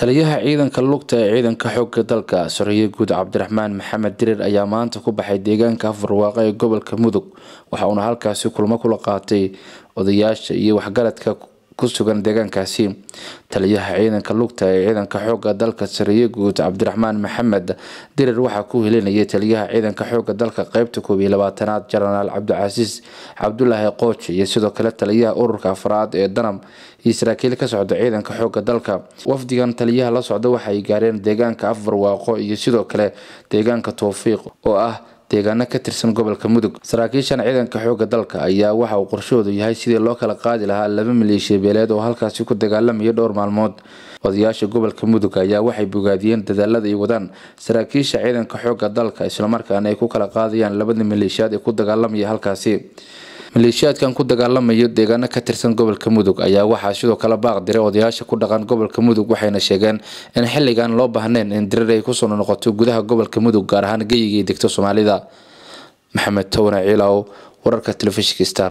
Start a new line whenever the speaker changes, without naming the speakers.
taliyaha ciidanka lugta ee ciidanka xoogga dalka Sariye Guud Cabdiraxmaan Maxamed Dirir ayaa maanta ku baxay deegaanka Afbarwaaqo ee gobolka Mudug waxa uu halkaasi kulamo kula qaatay odayaasha iyo waxgaradka ku sugan deegaankaasi. taliyaha ciidanka lugta ee ciidanka xoogga dalka Sariye Guud Cabdiraxmaan Maxamed Dirir waxa ku helinayay taliyaha ciidanka xoogga dalka qaybta 12aad Jenaraal Cabdicasiis Cabdullaahi Qooch iyo sidoo kale taliyaha ururka afraad ee Danam Israa'iil ka socda ciidanka xoogga dalka. wafdigan taliyaha la socda waxay gaareen deegaanka Afbarwaaqo iyo sidoo kale deegaanka Tawfiiq oo ah deegaano ka tirsan gobolka Mudug. saraakiishan ciidanka xoogga dalka ayaa waxa uu qorshoodu yahay sidii loo kala qaadi lahaa 2 maleeshiya beeleed oo halkaasi ku dagaalamaya dhowr maalmood. odayaasha gobolka Mudug ayaa waxay bogaadiyeen dadaalada ay wadaan saraakiisha ciidanka xoogga dalka isla markaana ay ku kala qaadayaan 2 maleeshiyaad ee ku dagaalamaya halkaasi. maleeshiyaadkan ku dagaalamayo deegaano ka tirsan gobolka Mudug ayaa waxa sidoo kale baaq diray odayaasha ku dhaqan gobolka Mudug waxayna sheegeen in xilligan loo baahneen in Dirir ay ku soo noqoto gudaha gobolka Mudug gaar ahaan geeyiga degto Soomaalida. Maxamed Tawna Ciilaaw wararka telefishinka Star.